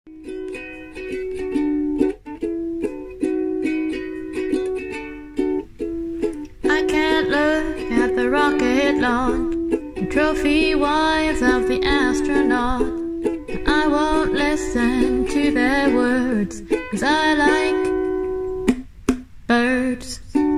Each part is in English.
I can't look at the rocket launch and trophy wives of the astronaut. I won't listen to their words, 'cause I like birds.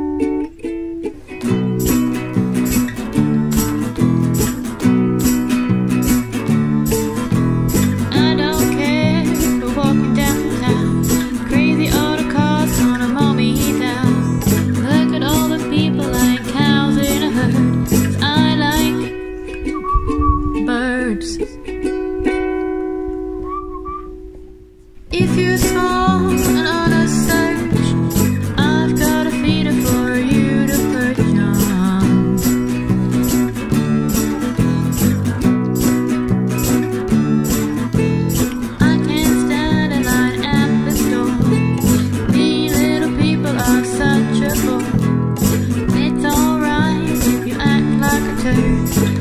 I don't care for walking downtown, crazy auto cars gonna mow me down. Look at all the people like cows in a herd, 'cause I like birds. If you're small and on a search, I've got a feeder for you to perch on. I can't stand a line at the store. These little people are such a bore. It's alright if you act like a turd.